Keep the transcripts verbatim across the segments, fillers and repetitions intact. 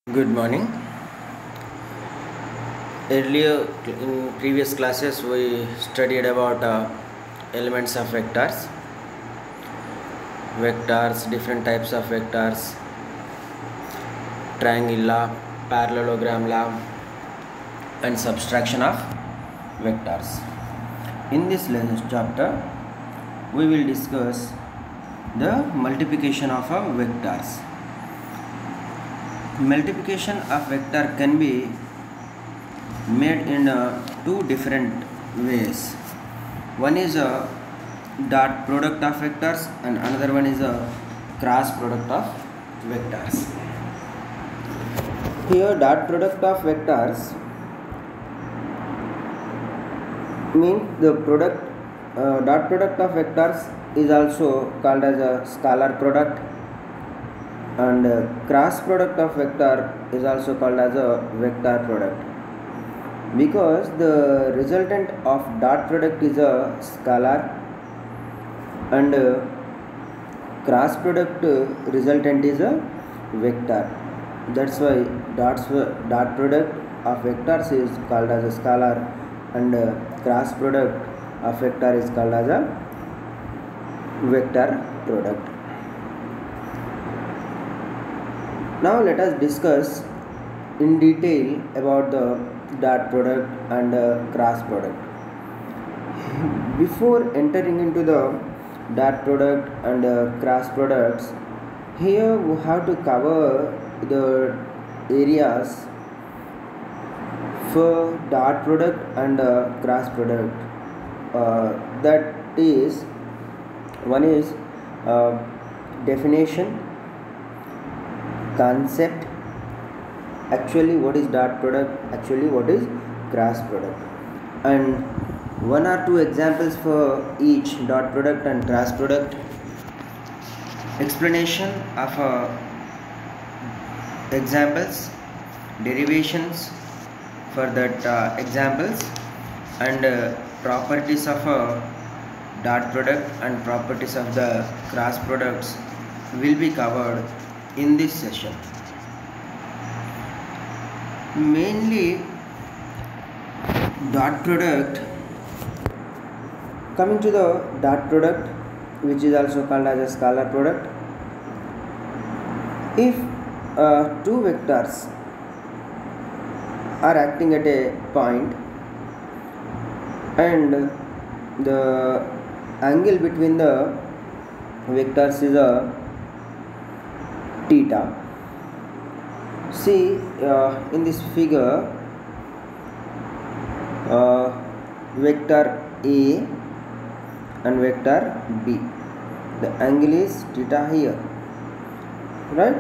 Good morning. Earlier in previous classes we studied about uh, elements of vectors, vectors, different types of vectors, triangle law, parallelogram law, and subtraction of vectors. In this lesson chapter, we will discuss the multiplication of uh, vectors. Multiplication of vector can be made in uh, two different ways. One is a dot product of vectors and another one is a cross product of vectors. Here dot product of vectors means the product uh, dot product of vectors is also called as a scalar product, and uh, cross product of vector is also called as a vector product, because the resultant of dot product is a scalar and uh, cross product uh, resultant is a vector. That's why dots dot product of vectors is called as a scalar and uh, cross product of vector is called as a vector product. Now let us discuss in detail about the dot product and uh, cross product. Before entering into the dot product and uh, cross products, here we have to cover the areas for dot product and uh, cross product. Uh, that is, one is uh, definition, concept, actually what is dot product, actually what is cross product, and one or two examples for each dot product and cross product, explanation of uh, examples, derivations for that uh, examples, and uh, properties of a dot product and properties of the cross products will be covered in this session. Mainly dot product, coming to the dot product, which is also called as a scalar product. If uh, two vectors are acting at a point and the angle between the vectors is a theta. See uh, in this figure, uh, vector A and vector B, the angle is theta here, right?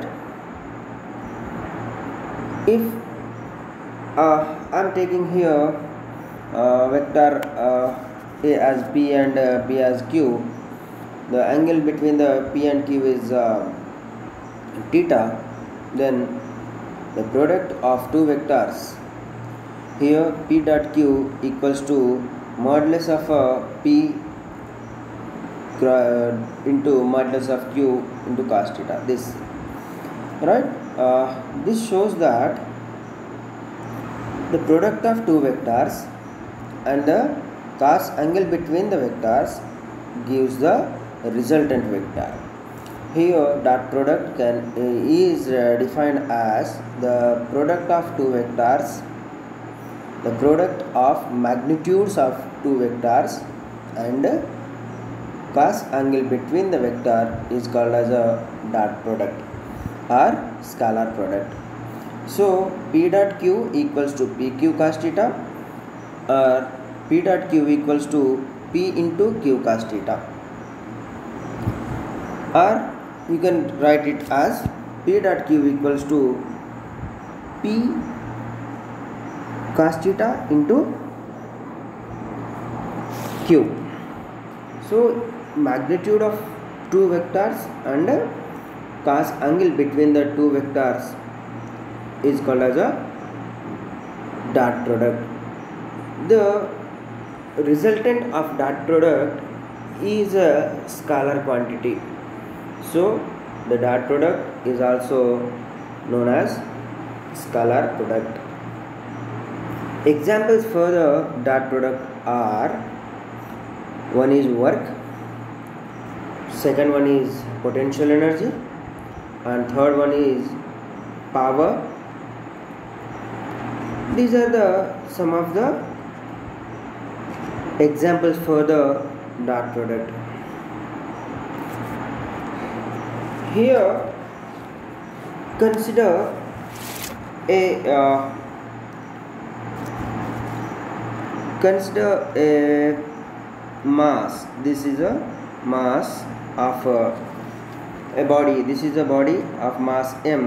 If uh, I am taking here uh, vector uh, A as P and uh, B as Q, the angle between the P and Q is uh, theta, then the product of two vectors, here P dot Q equals to modulus of uh, P into modulus of Q into cos theta, this, right? Uh, this shows that the product of two vectors and the cos angle between the vectors gives the resultant vector. Here dot product can uh, is uh, defined as the product of two vectors, the product of magnitudes of two vectors, and cos angle between the vector is called as a dot product or scalar product. So P dot Q equals to P Q cos theta, or P dot Q equals to P into Q cos theta, or you can write it as P dot Q equals to P cos theta into Q. So magnitude of two vectors and cos angle between the two vectors is called as a dot product. The resultant of dot product is a scalar quantity. So the dot product is also known as scalar product. Examples for the dot product are: one is work, second one is potential energy, and third one is power. These are the some of the examples for the dot product. Here consider a uh, consider a mass. This is a mass of a, a body. This is a body of mass m.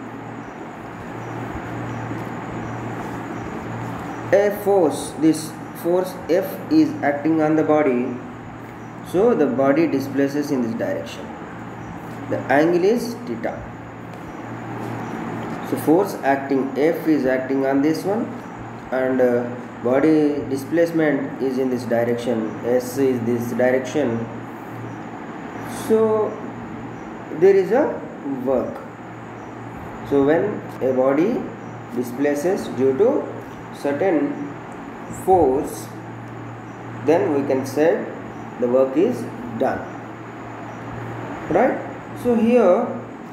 A force, this force F is acting on the body, so the body displaces in this direction. The angle is theta. So force acting F is acting on this one, and uh, body displacement is in this direction. S is this direction. So there is a work. So when a body displaces due to certain force, then we can say the work is done, right? So here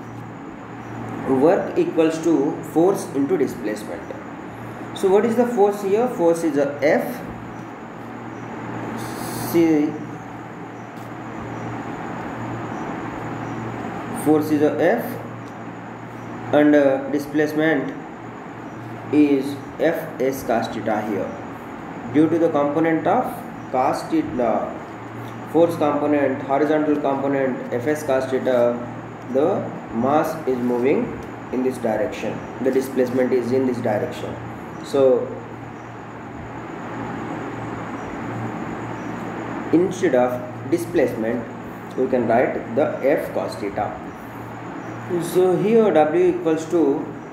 work equals to force into displacement. So what is the force here? Force is a F. See, force is a F, and uh, displacement is F S cos theta here. Due to the component of cos theta, force component, horizontal component Fs cos theta, the mass is moving in this direction, the displacement is in this direction. So instead of displacement we can write the F cos theta. So here W equals to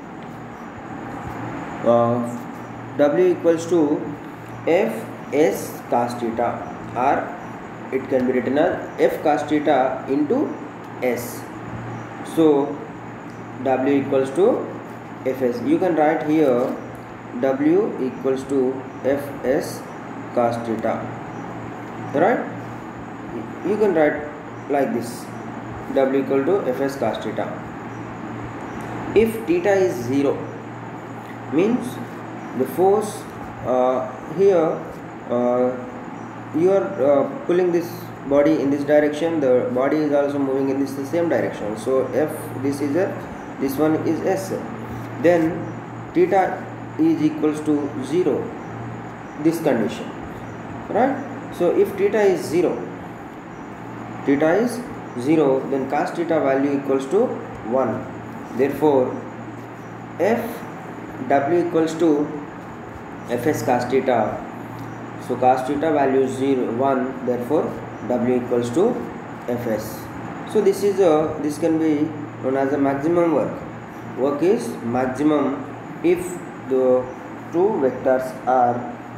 uh, W equals to F S cos theta, or it can be written as F cos theta into S. So W equals to Fs. You can write here W equals to Fs cos theta, right? You can write like this: W equal to Fs cos theta. If theta is zero, means the force uh, here uh, you are uh, pulling this body in this direction, the body is also moving in this the same direction. So F, this is a, this one is S. Then theta is equals to zero, this condition, right? So if theta is zero, theta is zero, then cos theta value equals to one. Therefore F W equals to Fs cos theta. So cos theta value is zero, one, therefore W equals to Fs. So this is a, this can be known as a maximum work. Work is maximum if the two vectors are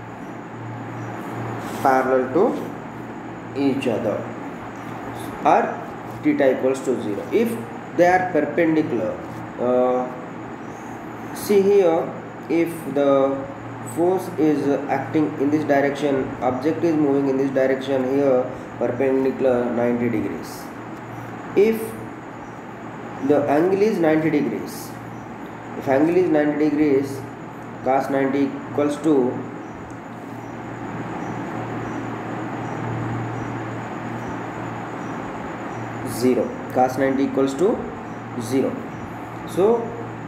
parallel to each other, or theta equals to zero. If they are perpendicular, uh, see here, if the force is acting in this direction, object is moving in this direction, here perpendicular ninety degrees. If the angle is ninety degrees, if angle is ninety degrees, cos ninety equals to zero. Cos ninety equals to zero. So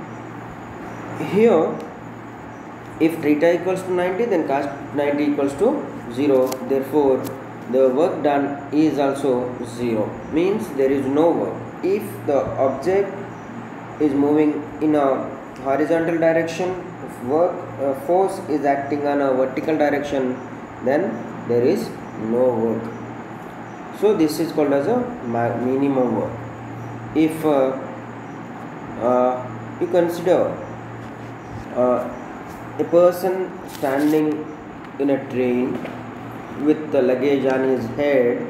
here if theta equals to ninety, then cos ninety equals to zero. Therefore the work done is also zero, means there is no work. If the object is moving in a horizontal direction, if work uh, force is acting on a vertical direction, then there is no work. So this is called as a minimum work. If uh, uh, you consider uh, a person standing in a train with the luggage on his head,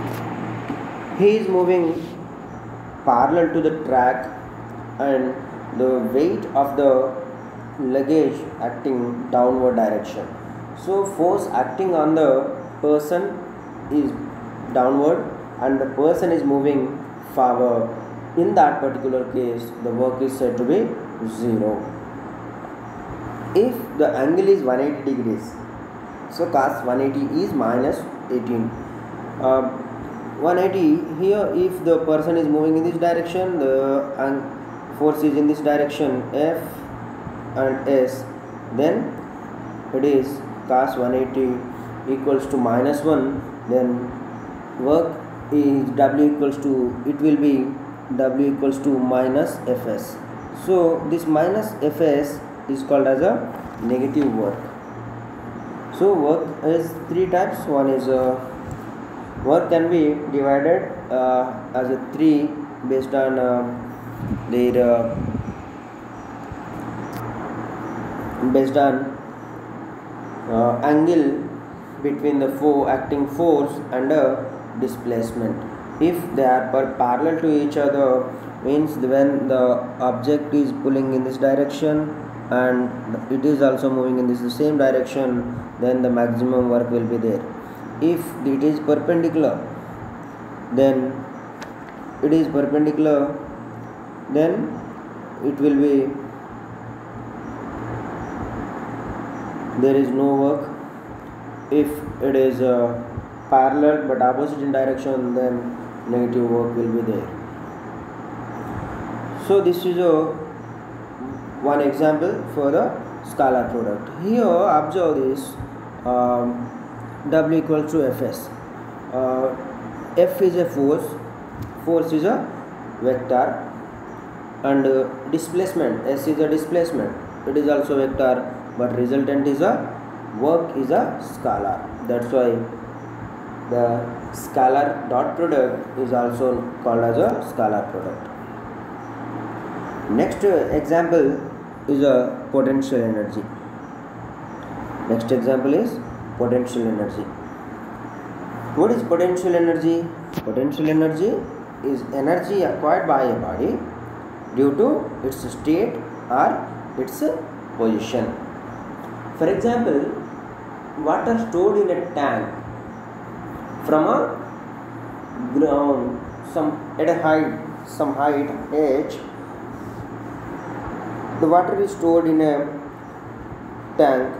he is moving parallel to the track, and the weight of the luggage acting downward direction. So force acting on the person is downward and the person is moving forward. In that particular case, the work is said to be zero. If the angle is one hundred eighty degrees, so cos one hundred eighty is minus eighteen. Uh, one hundred eighty here, if the person is moving in this direction, the force is in this direction, F and S, then it is cos one hundred eighty equals to minus one, then work is W equals to, it will be W equals to minus Fs. So this minus Fs is called as a negative work. So work is three types. One is uh, work can be divided uh, as a three based on uh, their uh, based on uh, angle between the four acting force and a displacement. If they are per parallel to each other, means when the object is pulling in this direction and it is also moving in this the same direction, then the maximum work will be there. If it is perpendicular, then it is perpendicular, then it will be, there is no work. If it is uh, parallel but opposite in direction, then negative work will be there. So this is a one example for the scalar product. Here observe this, um, W equals to Fs. Uh, F is a force, force is a vector, and uh, displacement, S is a displacement, it is also vector, but resultant is a work is a scalar. That's why the scalar dot product is also called as a scalar product. Next uh, example is a potential energy. Next example is potential energy. What is potential energy? Potential energy is energy acquired by a body due to its state or its position. For example, water stored in a tank from a ground, some at a height, some height h, the water is stored in a tank.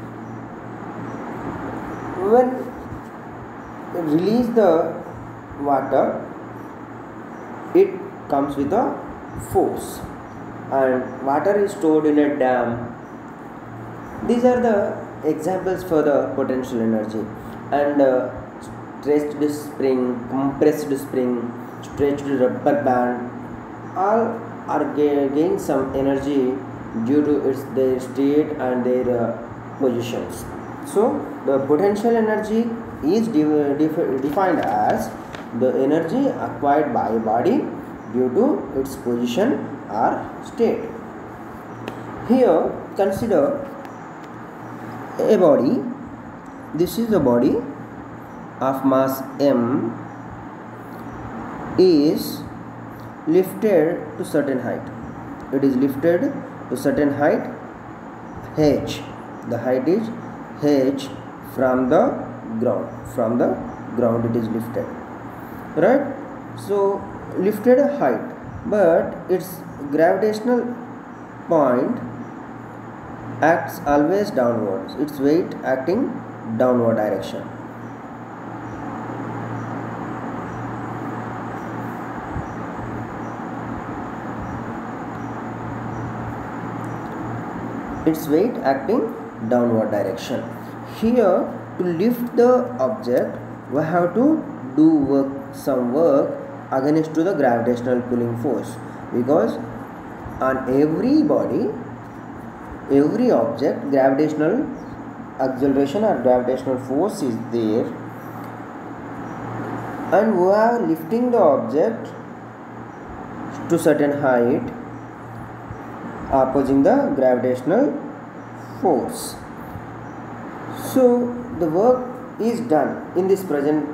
When release the water, it comes with a force, and water is stored in a dam. These are the examples for the potential energy. And uh, stretched spring, compressed spring, stretched rubber band, all are gaining some energy due to its their state and their uh, positions. So the potential energy is de- de- defined as the energy acquired by a body due to its position or state. Here consider a body. This is a body of mass m is lifted to certain height. It is lifted to certain height h. The height is h from the ground. From the ground it is lifted. Right? So lifted a height, but its gravitational point acts always downwards. Its weight acting downward direction. Its weight acting downward direction. Here, to lift the object, we have to do work, some work against to the gravitational pulling force, because on every body, every object, gravitational acceleration or gravitational force is there, and we are lifting the object to certain height opposing the gravitational force. So the work is done in this present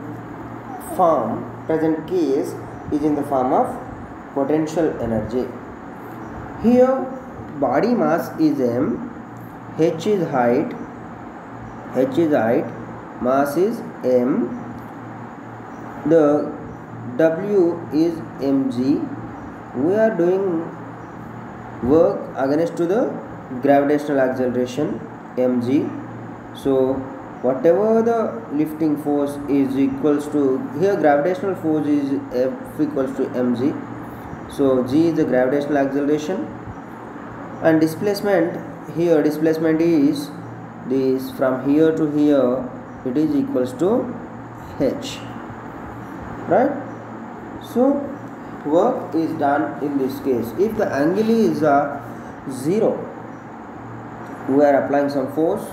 form, present case is in the form of potential energy. Here body mass is m, h is height, h is height, mass is m, the w is mg. We are doing work against to the gravitational acceleration mg. So whatever the lifting force is equals to, here gravitational force is F equals to mg. So g is the gravitational acceleration, and displacement, here displacement is this from here to here, it is equals to h, right? So work is done in this case. If the angle is uh, zero, we are applying some force,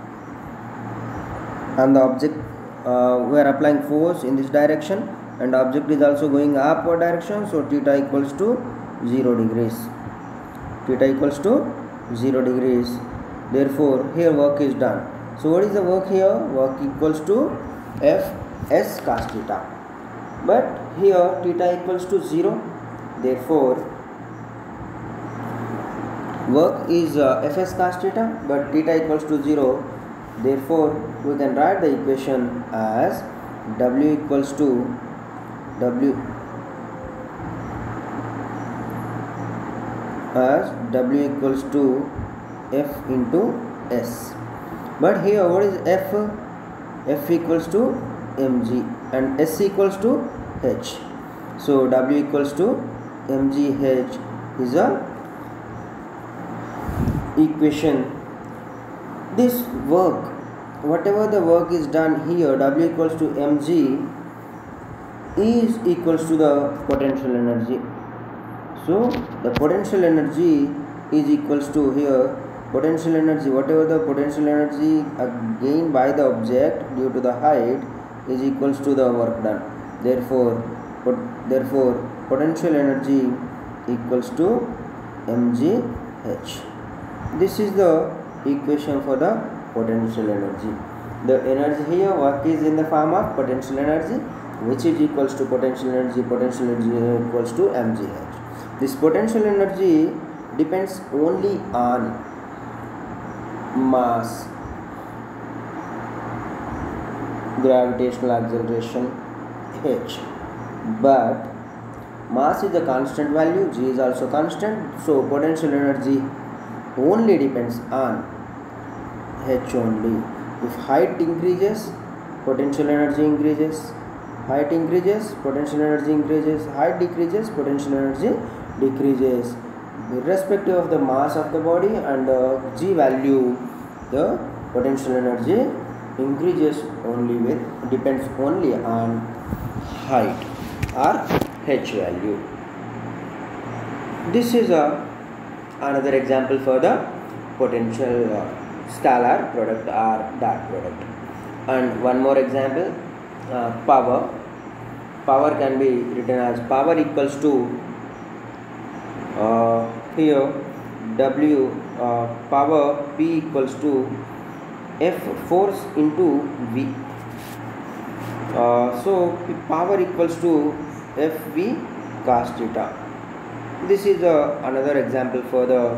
and the object uh, we are applying force in this direction, and the object is also going upward direction. So theta equals to zero degrees. Theta equals to zero degrees. Therefore here work is done. So what is the work here? Work equals to F S cos theta. But here theta equals to zero. Therefore work is uh, Fs cos theta, but theta equals to zero. Therefore we can write the equation as W equals to W as W equals to F into S. But here what is F? F equals to mg and S equals to h. So W equals to mgh is a equation. This work, whatever the work is done here, W equals to mg is equals to the potential energy. So the potential energy is equals to, here potential energy, whatever the potential energy gained by the object due to the height is equals to the work done. Therefore pot, therefore potential energy equals to mgh. This is the equation for the potential energy. The energy here, work is in the form of potential energy, which is equals to potential energy, potential energy equals to mgh. This potential energy depends only on mass, gravitational acceleration h, but mass is a constant value, g is also constant, so potential energy only depends on h only. If height increases, potential energy increases, height increases, potential energy increases, height decreases, potential energy decreases. Irrespective of the mass of the body and the g value, the potential energy increases only with, depends only on height or h value. This is a another example for the potential uh, scalar product or dot product. And one more example, uh, power. Power can be written as power equals to uh, here W uh, power P equals to F force into V. Uh, so power equals to F V cos theta. This is uh, another example for the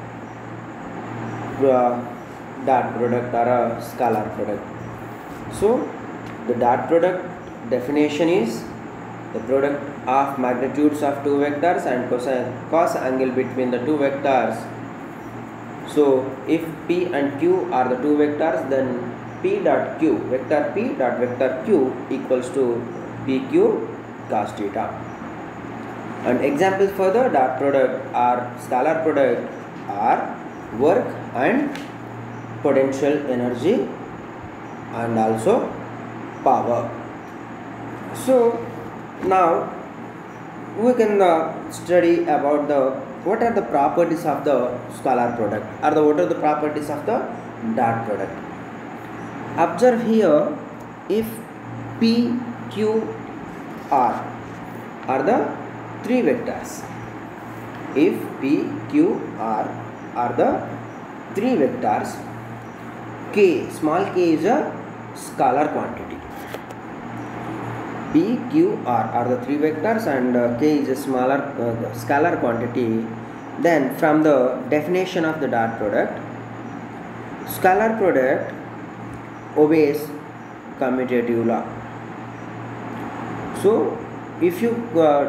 uh, dot product or a scalar product. So the dot product definition is the product of magnitudes of two vectors and cosine, cos angle between the two vectors. So if P and Q are the two vectors, then P dot Q, vector P dot vector Q equals to P Q cos theta. And examples for the dot product or scalar product are work and potential energy and also power. So now we can uh, study about the what are the properties of the scalar product or the what are the properties of the dot product. Observe here, if P, Q, R are the three vectors. If P, Q, R are the three vectors, K, small k is a scalar quantity. P, Q, R are the three vectors and uh, K is a smaller uh, scalar quantity. Then from the definition of the dot product, scalar product obeys commutative law. So if you uh,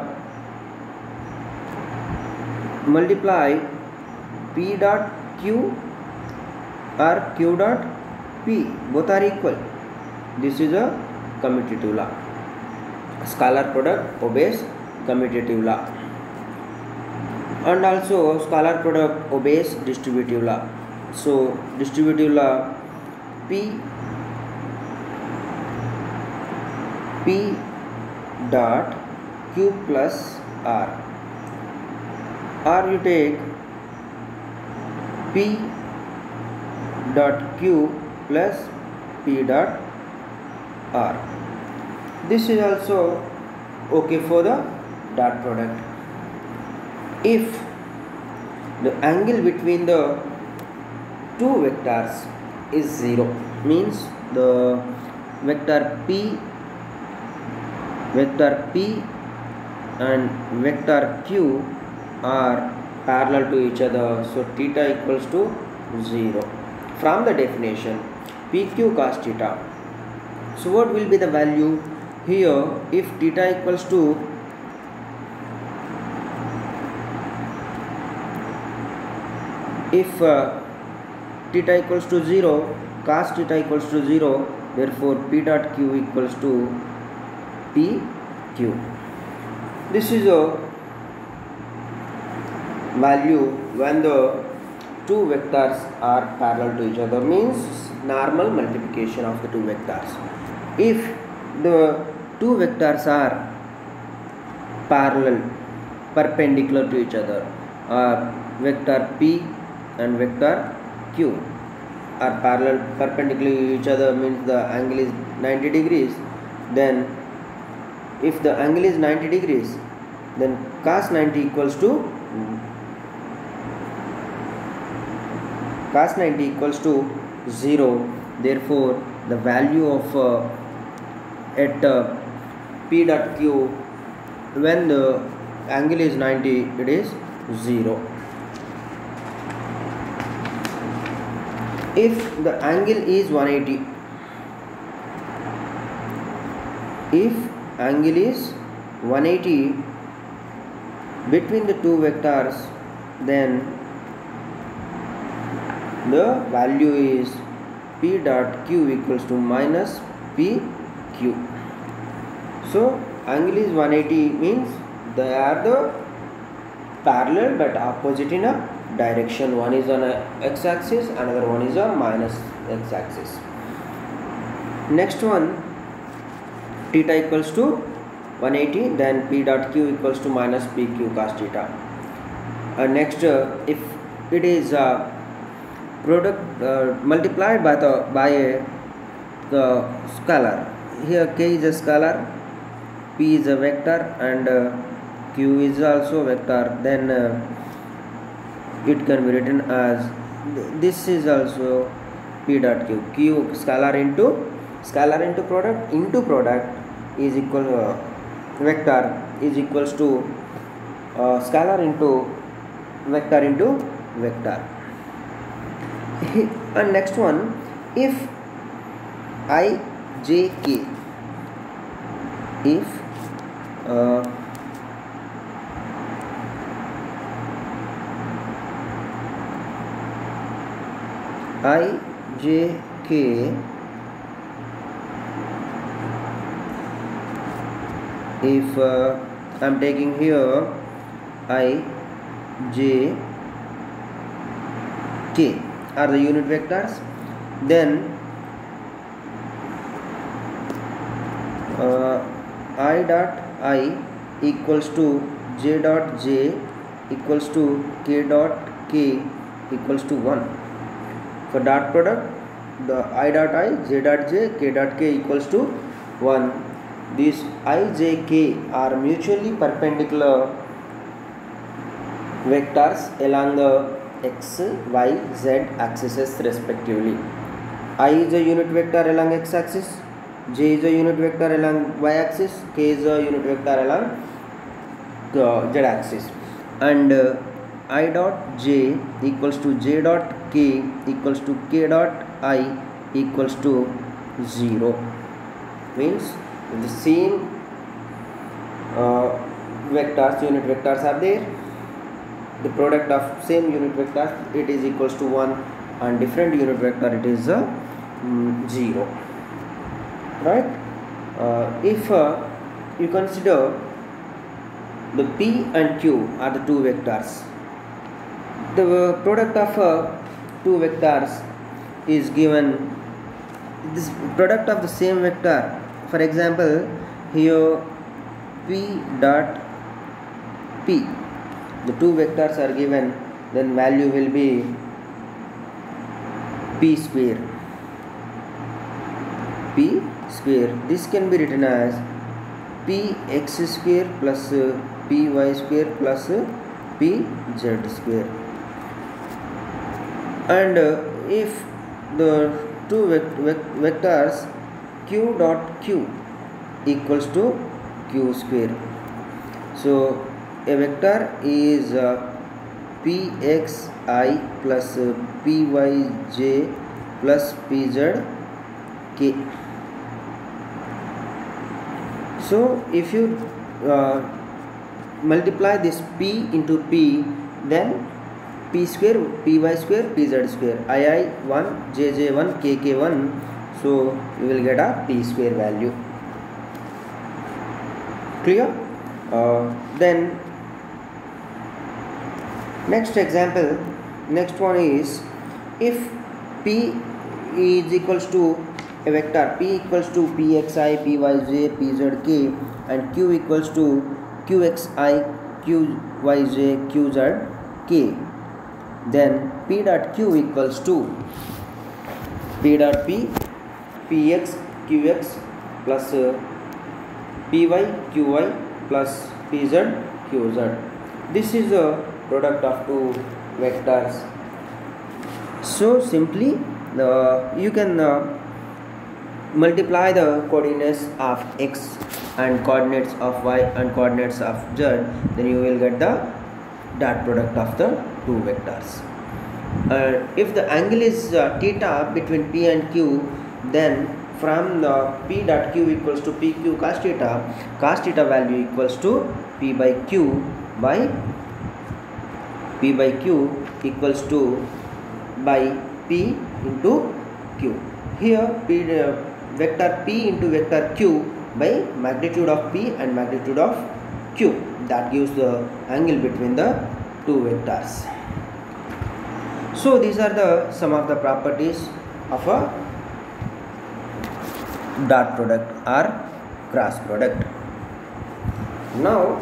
multiply P dot Q or Q dot P, both are equal, this is a commutative law. Scalar product obeys commutative law. And also scalar product obeys distributive law. So distributive law, P P dot Q plus R, or you take P dot Q plus P dot R. This is also okay for the dot product. If the angle between the two vectors is zero, means the vector P vector P and vector Q are parallel to each other, so theta equals to zero. From the definition, P Q cos theta. So what will be the value here if theta equals to if uh, theta equals to zero, cos theta equals to zero, therefore P dot Q equals to P Q. This is a value when the two vectors are parallel to each other, means normal multiplication of the two vectors. If the two vectors are parallel, perpendicular to each other, or vector P and vector Q are parallel, perpendicular to each other, means the angle is ninety degrees, then if the angle is ninety degrees, then cos ninety equals to cos ninety equals to zero. Therefore the value of uh, at uh, P dot Q when the angle is ninety, it is zero. If the angle is one eighty, if angle is one eighty between the two vectors, then the value is P dot Q equals to minus P Q. So angle is one eighty, means they are the parallel but opposite in a direction. One is on a x-axis, another one is a minus x-axis. Next one, theta equals to one eighty, then P dot Q equals to minus P Q cos theta. And next, uh, if it is uh, product uh, multiplied by the by a the scalar, here K is a scalar, P is a vector, and uh, Q is also vector, then uh, it can be written as, this is also P dot Q, Q scalar into scalar into product into product is equal uh, vector is equals to uh, scalar into vector into vector. And next one, if I j k, if uh, I j k if uh, I am taking here I j k are the unit vectors, then uh, I dot I equals to j dot j equals to k dot k equals to one. For dot product, the I dot I, j dot j, k dot k equals to one. These I, j, k are mutually perpendicular vectors along the x, y, z axes respectively. I is a unit vector along x axis, j is a unit vector along y axis, k is a unit vector along the z axis, and uh, I dot j equals to j dot k equals to k dot I equals to zero. Means the same uh, vectors, unit vectors are there. The product of same unit vector, it is equals to one, and different unit vector, it is uh, mm, zero. Right? Uh, if uh, you consider the P and Q are the two vectors, the product of uh, two vectors is given, this product of the same vector. For example, here P dot P, the two vectors are given, then value will be P square. P square. This can be written as P x square plus uh, P y square plus uh, P z square. And uh, if the two vect vect vectors Q dot Q equals to Q square. So a vector is uh, pxi plus uh, pyj plus pzk. So if you uh, multiply this p into p, then p square, py square, pz square, ii one, jj one, kk one, so you will get a p square value. Clear? Uh, then next example, next one is, if p is equals to a vector p equals to pxi, pyj, pzk, and q equals to qxi, qyj, qzk, then p dot q equals to p dot p, px, qx plus uh, py, qy plus pz, qz. This is a product of two vectors. So simply uh, you can uh, multiply the coordinates of x and coordinates of y and coordinates of z, then you will get the dot product of the two vectors. Uh, if the angle is uh, theta between p and q, then from the p dot q equals to pq cos theta, cos theta value equals to p by q by p by q equals to by p into q. Here p, uh, vector p into vector q by magnitude of p and magnitude of q, that gives the angle between the two vectors. So these are the some of the properties of a dot product or cross product. Now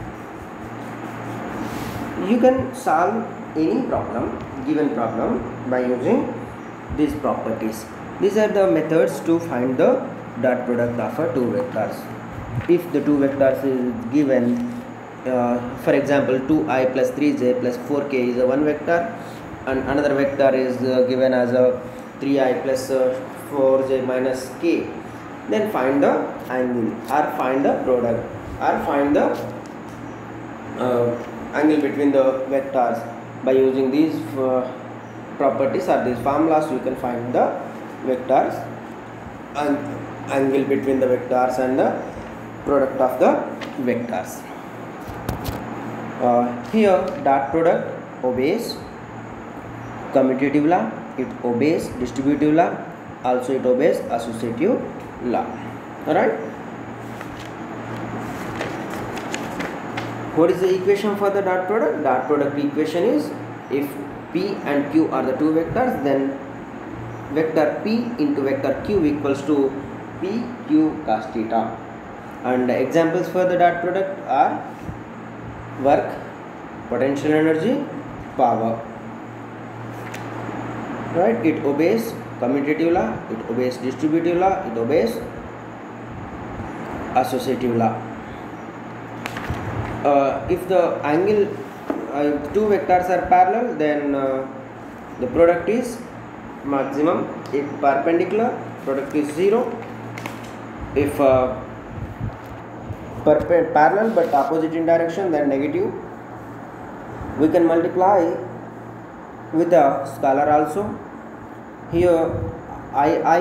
you can solve any problem, given problem, by using these properties. These are the methods to find the dot product of a two vectors. If the two vectors is given, uh, for example two i plus three j plus four k is a one vector, and another vector is uh, given as a three i plus uh, four j minus k, then find the angle or find the product or find the uh, angle between the vectors. By using these uh, properties or these formulas, you can find the vectors and angle between the vectors and the product of the vectors. Uh, here dot product obeys commutative law, it obeys distributive law, also it obeys associative law. Alright. What is the equation for the dot product? Dot product equation is, if p and q are the two vectors, then vector p into vector q equals to p q cos theta. And examples for the dot product are work, potential energy, power. Right? It obeys commutative law, it obeys distributive law, it obeys associative law. Uh, if the angle, uh, two vectors are parallel, then uh, the product is maximum. If perpendicular, product is zero. If uh, parallel but opposite in direction, then negative. We can multiply with a scalar also. Here I I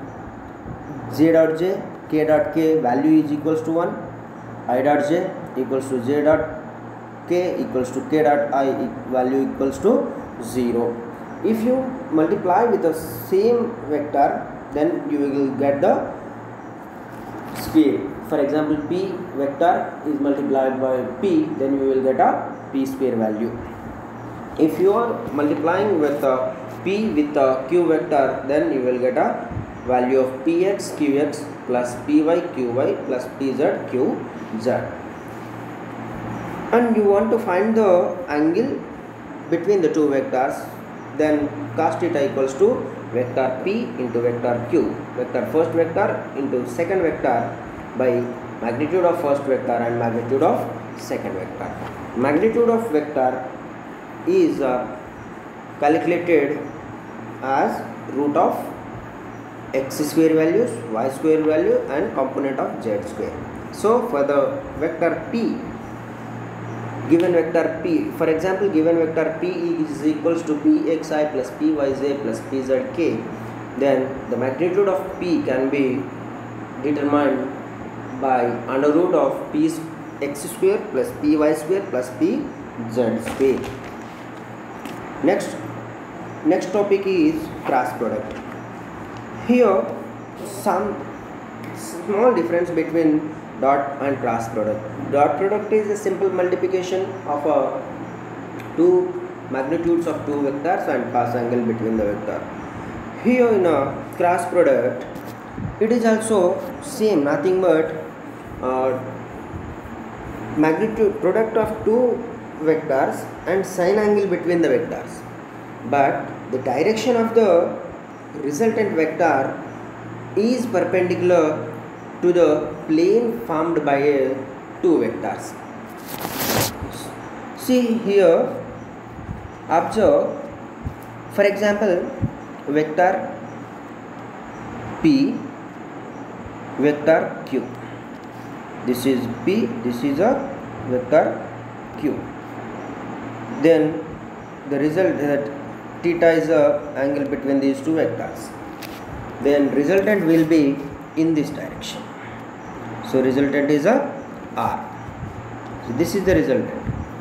j dot j k dot k value is equals to one, I dot j equals to j dot k equals to k dot I value equals to zero. If you multiply with the same vector, then you will get the square. For example, p vector is multiplied by p, then you will get a p square value. If you are multiplying with a p with a q vector, then you will get a value of px qx plus py qy plus pz qz. And you want to find the angle between the two vectors, then cos theta equals to vector p into vector q, vector first vector into second vector by magnitude of first vector and magnitude of second vector. Magnitude of vector is uh, calculated as root of x square values, y square value and component of z square. So for the vector p, given vector p, for example, given vector p is equals to pxi plus pyj plus pzk, then the magnitude of p can be determined by under root of p x square plus py square plus pz square. Next, next topic is cross product. Here some small difference between dot and cross product. Dot product is a simple multiplication of a two magnitudes of two vectors and cos angle between the vector. Here in a cross product, it is also same, nothing but uh, magnitude product of two vectors and sine angle between the vectors, but the direction of the resultant vector is perpendicular to the plane formed by a two vectors. See here, observe, for example, vector p, vector q. This is p, this is a vector q. Then the result that theta is a angle between these two vectors. Then resultant will be in this direction. So resultant is a r. So this is the resultant.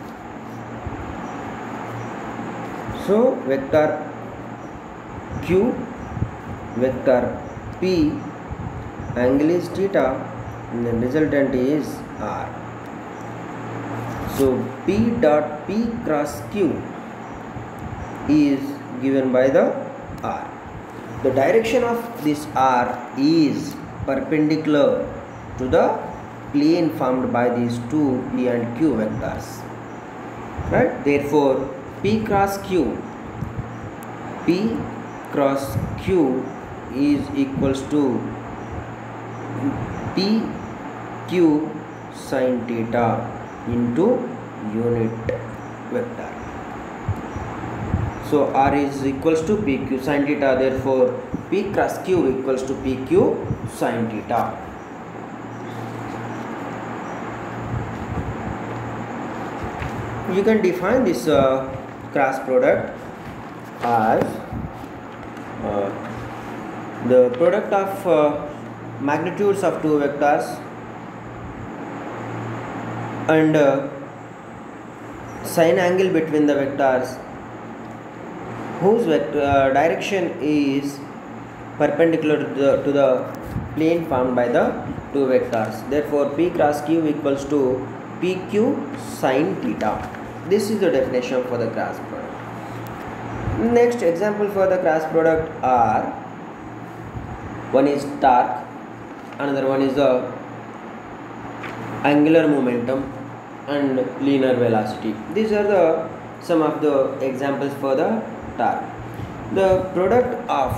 So vector q, vector p, angle is theta, and then resultant is r. So p dot p cross q is given by the r. The direction of this r is perpendicular to the plane formed by these two p and q vectors, right? Therefore p cross q, p cross q is equals to p q sin theta into unit vector. So r is equals to pq sin theta, therefore p cross q equals to pq sin theta. You can define this uh, cross product as uh, the product of uh, magnitudes of two vectors and uh, sine angle between the vectors whose vector, uh, direction is perpendicular to the, to the plane formed by the two vectors. Therefore p cross q equals to pq sin theta. This is the definition for the cross product. Next example for the cross product are, one is torque, another one is the angular momentum and linear velocity. These are the some of the examples for the torque. The product of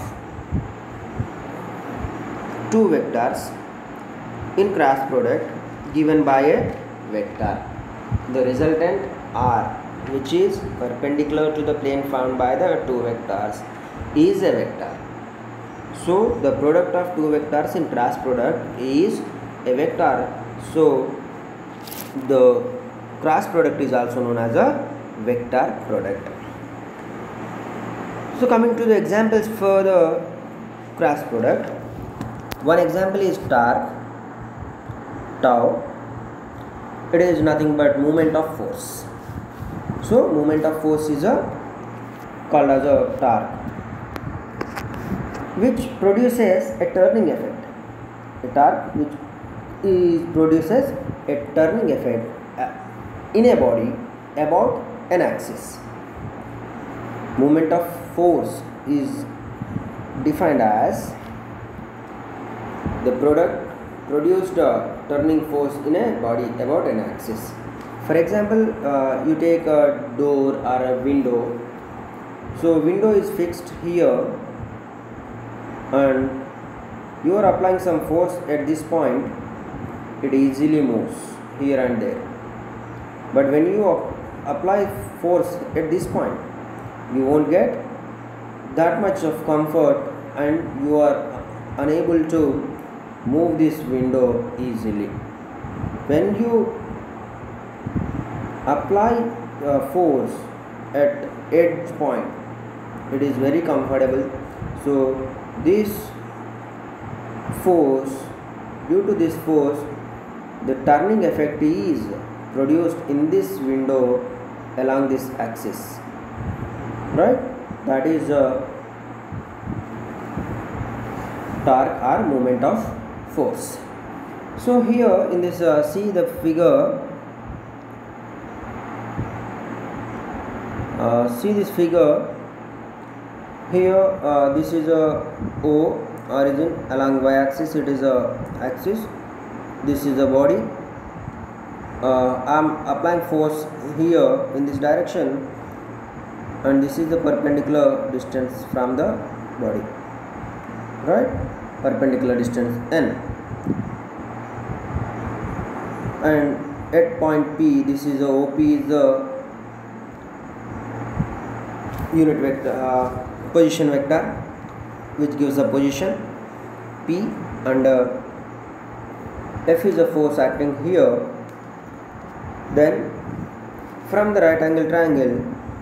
two vectors in cross product given by a vector. The resultant r, which is perpendicular to the plane formed by the two vectors, is a vector. So the product of two vectors in cross product is a vector. So the cross product is also known as a vector product. So coming to the examples for the cross product, one example is torque, tau. It is nothing but moment of force. So moment of force is a called as a torque, which produces a turning effect. A torque which is produces a turning effect in a body about an axis. Moment of force is defined as the product produced a turning force in a body about an axis. For example, uh, you take a door or a window. So window is fixed here and you are applying some force at this point. It easily moves here and there. But when you apply force at this point, you won't get that much of comfort and you are unable to move this window easily. When you apply uh, force at edge point, it is very comfortable. So this force, due to this force, the turning effect is produced in this window along this axis, right? That is a torque or moment of force. So here in this uh, see the figure, uh, see this figure here, uh, this is a O origin along y-axis, it is a axis, this is the body. uh, I am applying force here in this direction and this is the perpendicular distance from the body, right? Perpendicular distance n, and at point P, this is the O P is the unit vector, uh, position vector, which gives a position P, and uh, F is a force acting here. Then from the right angle triangle,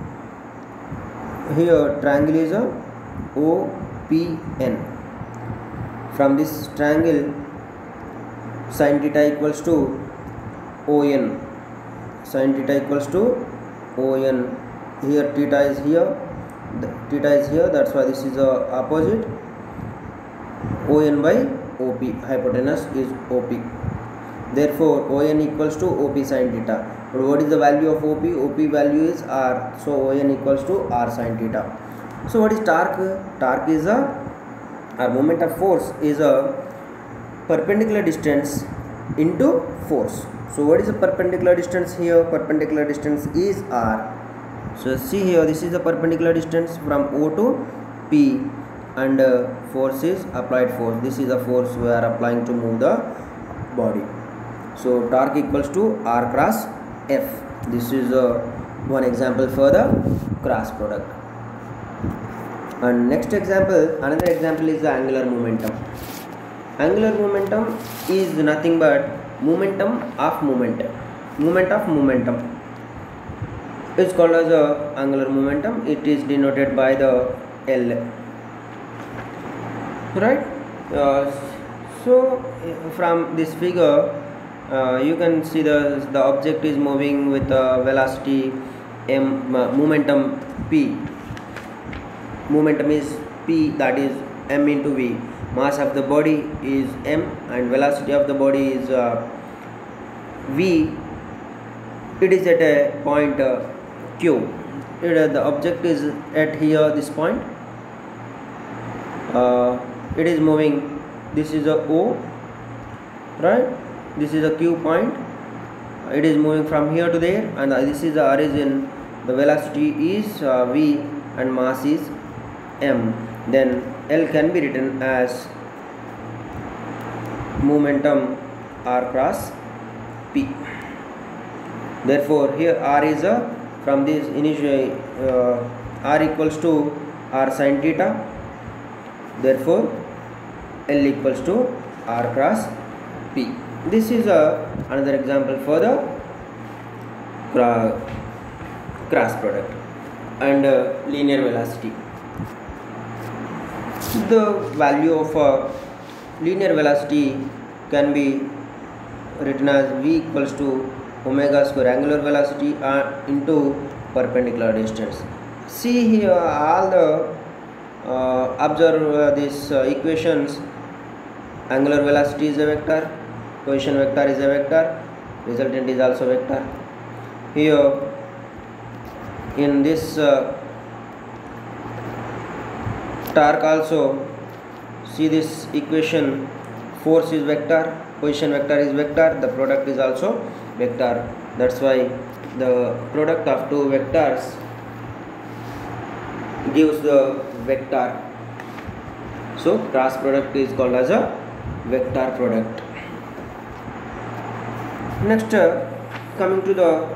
here triangle is a O P N. From this triangle, sin theta equals to O N. Sin theta equals to O N. Here theta is here, the theta is here, that's why this is the opposite. O N by O P, hypotenuse is O P. Therefore O N equals to O P sin theta. But what is the value of O P? O P value is R, so O N equals to R sin theta. So what is torque? Torque is a, our moment of force is a perpendicular distance into force. So what is the perpendicular distance here? Perpendicular distance is R. So see here, this is the perpendicular distance from O to P, and uh, force is applied force. This is the force we are applying to move the body. So torque equals to R cross F. This is uh, one example for the cross product. And next example, another example is the angular momentum. Angular momentum is nothing but momentum of moment. Moment of momentum. It's called as a angular momentum. It is denoted by the L. Right? Uh, so from this figure, uh, you can see the the object is moving with a velocity m, uh, momentum p. Momentum is p, that is m into v. Mass of the body is m and velocity of the body is uh, v. It is at a point uh, q. It, uh, the object is at here, this point. Uh, it is moving. This is a O, right? This is a Q point. It is moving from here to there, and uh, this is the origin. The velocity is uh, v and mass is m. Then L can be written as momentum R cross P. Therefore here R is a, from this initial uh, R equals to R sin theta. Therefore L equals to R cross P. This is a another example for the cross product and uh, linear velocity. The value of uh, linear velocity can be written as v equals to omega square angular velocity uh, into perpendicular distance. See here all the uh, observe uh, these uh, equations. Angular velocity is a vector, position vector is a vector, resultant is also vector. Here in this uh, torque also, see this equation, force is vector, position vector is vector, the product is also vector. That's why the product of two vectors gives the vector. So cross product is called as a vector product. Next, uh, coming to the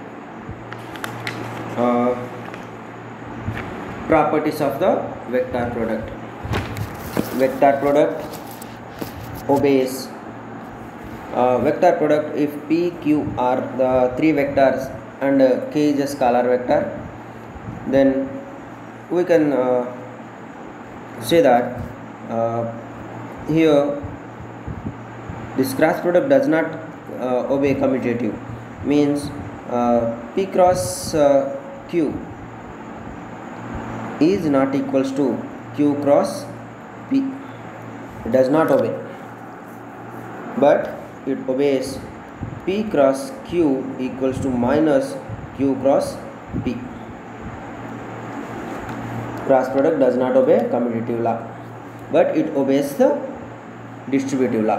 uh, properties of the vector product. Vector product obeys uh, vector product if P, Q are the three vectors and uh, K is a scalar vector, then we can uh, say that uh, here this cross product does not uh, obey commutative, means uh, P cross uh, Q is not equals to Q cross P. It does not obey, but it obeys P cross Q equals to minus Q cross P. Cross product does not obey commutative law, but it obeys the distributive law.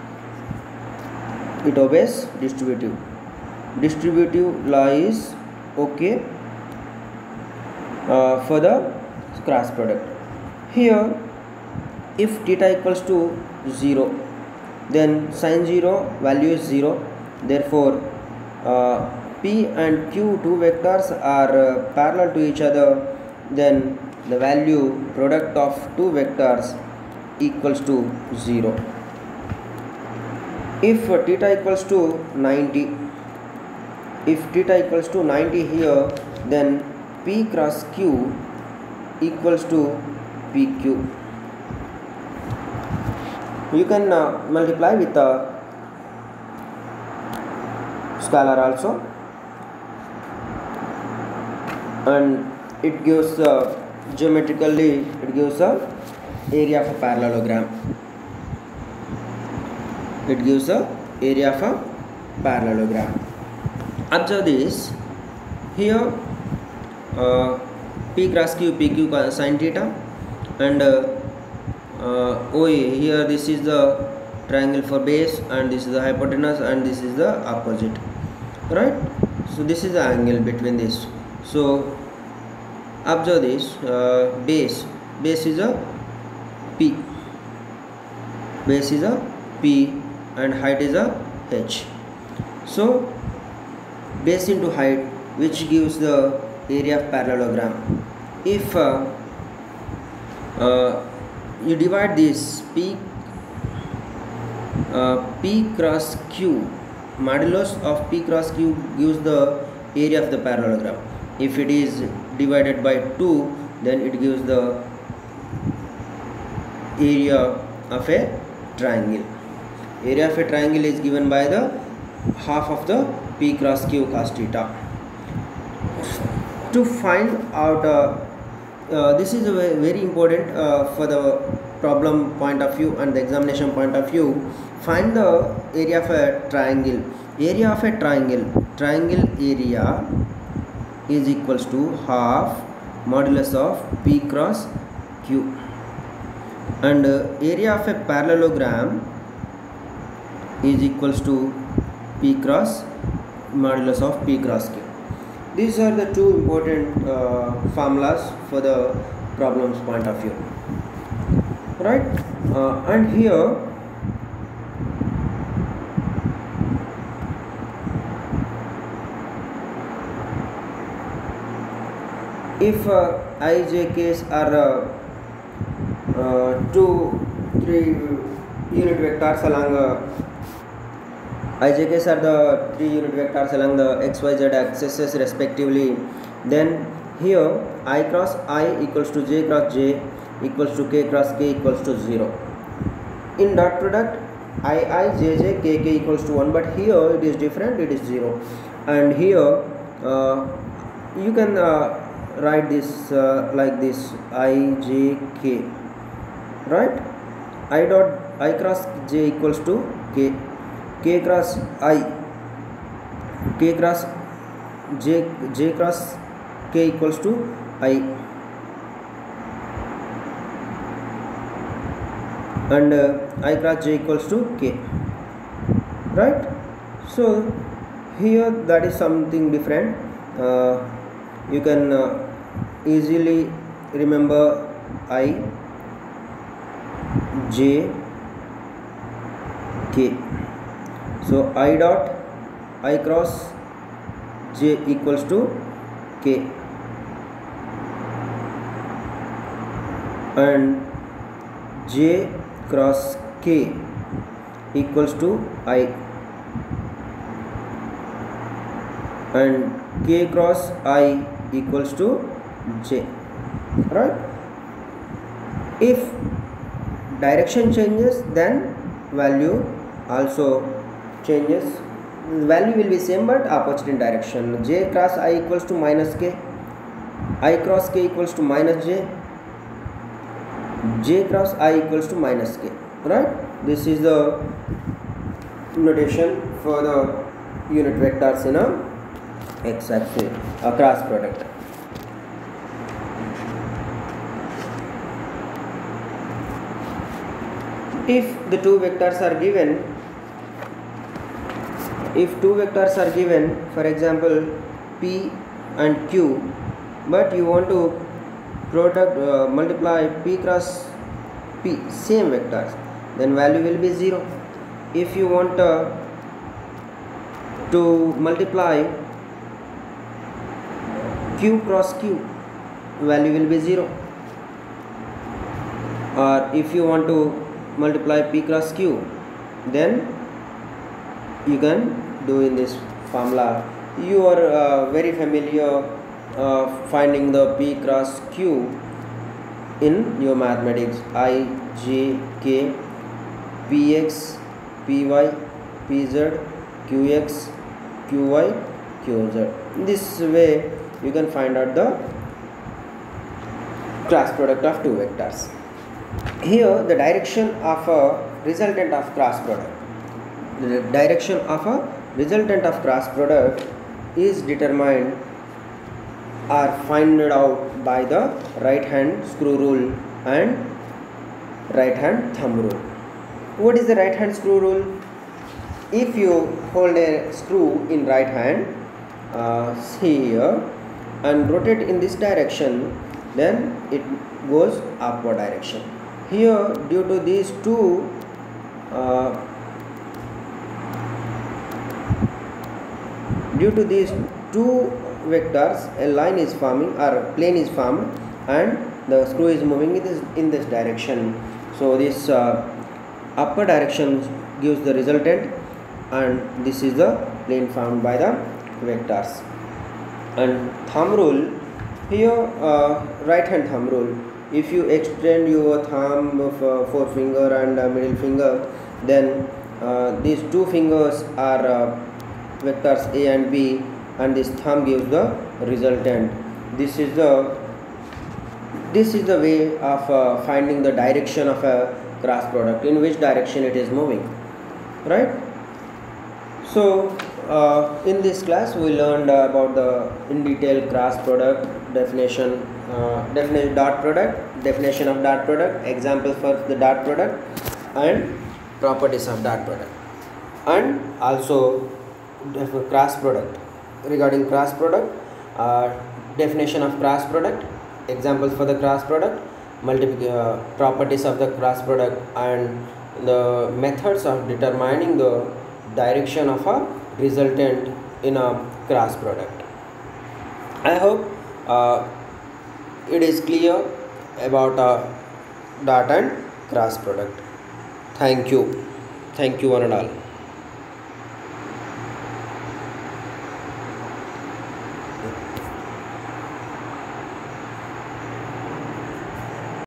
It obeys distributive. Distributive law is okay uh, for the cross product. Here, if theta equals to zero, then sin zero value is zero. Therefore, uh, P and Q two vectors are uh, parallel to each other. Then the value product of two vectors equals to zero. If uh, theta equals to ninety, if theta equals to ninety here, then P cross Q equals to P Q. You can uh, multiply with a scalar also, and it gives uh, geometrically it gives a area of a parallelogram. It gives a area of a parallelogram. Observe this. Here uh, P cross Q, P Q sin theta, and uh, uh, O A, here this is the triangle for base, and this is the hypotenuse, and this is the opposite, right? So this is the angle between this. So observe this, uh, base base is a P, base is a P, and height is a H. So base into height, which gives the area of parallelogram. If uh, uh, you divide this P uh, P cross Q, modulus of P cross Q gives the area of the parallelogram. If it is divided by two, then it gives the area of a triangle. Area of a triangle is given by the half of the P cross Q cos theta. To find out uh, uh, this is a very important uh, for the problem point of view and the examination point of view. Find the area of a triangle. Area of a triangle, triangle area is equals to half modulus of P cross Q, and uh, area of a parallelogram is equals to P cross modulus of P cross Q. These are the two important uh, formulas for the problem's point of view, right? Uh, and here if uh, ijk's are uh, uh, two, three unit vectors along uh, ijk's are the three unit vectors along the xyz axes respectively, then here I cross I equals to j cross j equals to k cross k equals to zero. In dot product I I j j k k equals to one, but here it is different, it is zero. And here uh, you can uh, write this uh, like this I j k, right? I dot I cross j equals to k, k cross I, k cross j, j cross k equals to I, and uh, I cross j equals to k, right? So here that is something different. Uh, you can uh, easily remember I j k. So I dot I cross j equals to k, and j cross k equals to I, and k cross I equals to j, right? If direction changes, then value also changes. Value will be same but opposite in direction. J cross I equals to minus k, I cross k equals to minus j, j cross I equals to minus k, right? This is the notation for the unit vectors in a x-axis, a cross product. If the two vectors are given, if two vectors are given, for example p and q, but you want to product uh, multiply p cross p, same vectors, then value will be zero. If you want uh, to multiply q cross q, value will be zero. Or if you want to multiply p cross q, then you can do in this formula. You are uh, very familiar uh, finding the p cross q in your mathematics. I, j, k, px, py, pz, qx, qy, qz. This way you can find out the cross product of two vectors. Here the direction of a resultant of cross product, the direction of a resultant of cross product is determined or found out by the right hand screw rule and right hand thumb rule. What is the right hand screw rule? If you hold a screw in right hand, uh, see here, and rotate in this direction, then it goes upward direction. Here, due to these two uh, due to these two vectors, a line is forming or a plane is formed, and the screw is moving in this, in this direction. So this uh, upper direction gives the resultant, and this is the plane formed by the vectors. And thumb rule, here uh, right hand thumb rule, if you extend your thumb of uh, forefinger and uh, middle finger, then uh, these two fingers are uh, vectors a and b, and this thumb gives the resultant. This is the this is the way of uh, finding the direction of a cross product, in which direction it is moving, right? So uh, in this class we learned uh, about the in detail cross product definition, uh, definition dot product, definition of dot product, example for the dot product, and properties of dot product, and also cross product. Regarding cross product, uh, definition of cross product, examples for the cross product, multiple uh, properties of the cross product, and the methods of determining the direction of a resultant in a cross product. I hope uh, it is clear about uh, dot and cross product. Thank you. Thank you one and all.